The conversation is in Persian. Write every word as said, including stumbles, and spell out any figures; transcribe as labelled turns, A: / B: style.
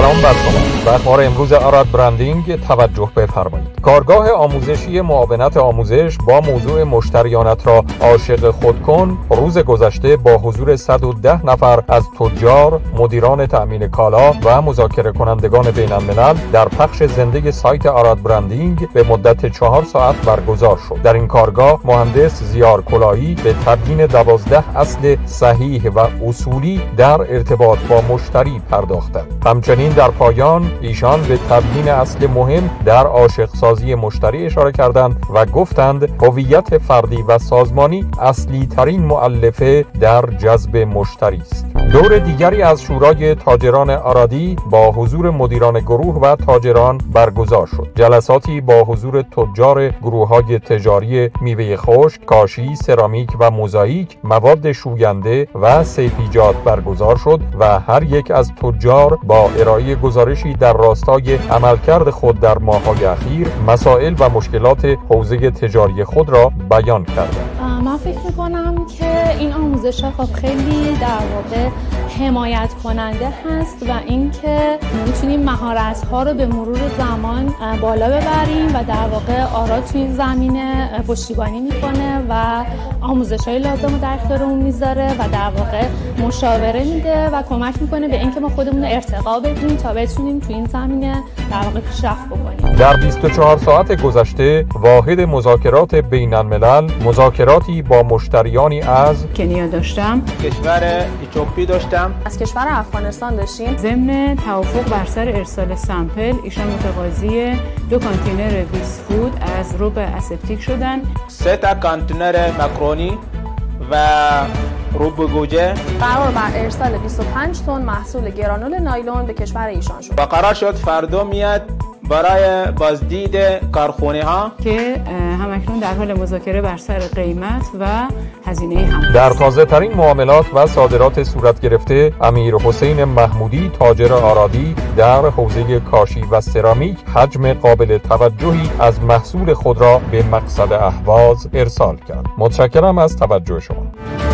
A: سلام بر شما. به اخبار امروز آراد برندینگ توجه بفرمایید. کارگاه آموزشی معاونت آموزش با موضوع مشتریانت را عاشق خود کن روز گذشته با حضور صد و ده نفر از تجار، مدیران تأمین کالا و مذاکره کنندگان بین الملل در پخش زنده سایت آراد برندینگ به مدت چهار ساعت برگزار شد. در این کارگاه مهندس زیار کلاهی به تبیین دوازده اصل صحیح و اصولی در ارتباط با مشتری پرداختند. همچنین در پایان ایشان به تبیین اصل مهم در عاشق سازی مشتری اشاره کردند و گفتند هویت فردی و سازمانی اصلی ترین مؤلفه در جذب مشتری است. دور دیگری از شورای تاجران آرادی با حضور مدیران گروه و تاجران برگزار شد. جلساتی با حضور تجار گروه‌های تجاری میوه خشک، کاشی، سرامیک و موزاییک، مواد شوینده و سیفیجات برگزار شد و هر یک از تجار با ارائه گزارشی در راستای عملکرد خود در ماه‌های اخیر، مسائل و مشکلات حوزه تجاری خود را بیان کردند.
B: من فکر می‌کنم که این آموزش خب خیلی در واقع حمایت کننده هست و اینکه میتونیم مهارت‌ها رو به مرور زمان بالا ببریم و در واقع آراد توی این زمینه پشتیبانی میکنه و آموزش‌های لازم رو در اختیارمون میذاره و در واقع مشاوره میده و کمک میکنه به اینکه ما خودمون رو ارتقا بدیم تا بتونیم توی این زمینه در واقع پیشرفت بکنیم.
A: در بیست و چهار ساعت گذشته واحد مذاکرات بین الملل مذاکراتی با مشتریانی از
C: کنیا داشتم،
D: کشور اتیوپی داشتم،
E: از کشور افغانستان داشتیم.
C: ضمن توافق بر سر ارسال سامپل ایشان متقاضی دو کانتینر ویس فود از روب اسپتیک شدن،
D: سه تا کانتینر مکرونی و روب گوجه.
E: قرار بر ارسال بیست و پنج تن محصول گرانول نایلون به کشور ایشان شد.
D: و قرار شد فردا میاد برای بازدید کارخانه ها
C: که همکنون در حال مذاکره بر سر قیمت و هزینه هم.
A: در تازه ترین معاملات و صادرات صورت گرفته، امیر حسین محمودی تاجر آرادی در حوزه کاشی و سرامیک حجم قابل توجهی از محصول خود را به مقصد اهواز ارسال کرد. متشکرم از توجه شما.